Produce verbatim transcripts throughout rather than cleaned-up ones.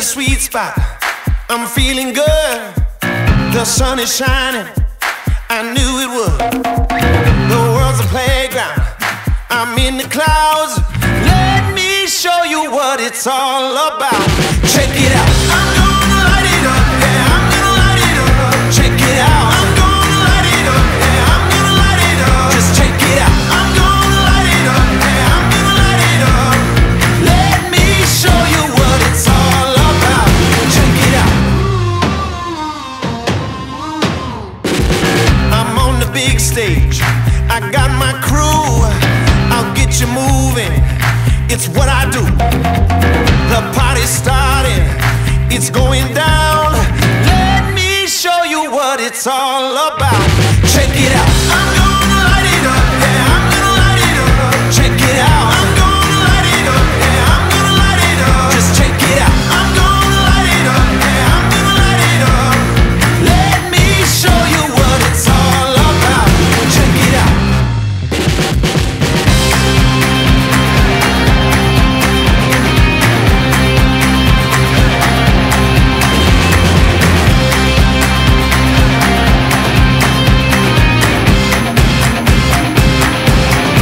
the sweet spot. I'm feeling good. The sun is shining. I knew it would. The world's a playground. I'm in the clouds. Let me show you what it's all about. Check it out. I'm gonna light it up. Yeah, I'm gonna light it up. Check it out. I'm gonna light it up. Yeah, I'm gonna light it up. Just check it out. I'm gonna light it up. Yeah, I'm gonna light it up. Let me show you what it's all about. Check it out. I'm on the big stage. I got my crew. I'll get you moving. It's what I do. The party's starting. It's going down. Let me show you what it's all about. Check it out. I'm gonna light it up. Yeah, I'm gonna light it up. Check it out. I'm gonna light it up. Yeah, I'm gonna light it up. Just check it out. I'm gonna light it up. Yeah, I'm gonna light it up. Let me show you what it's all about. Check it out.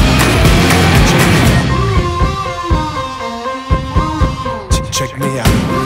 Check me out.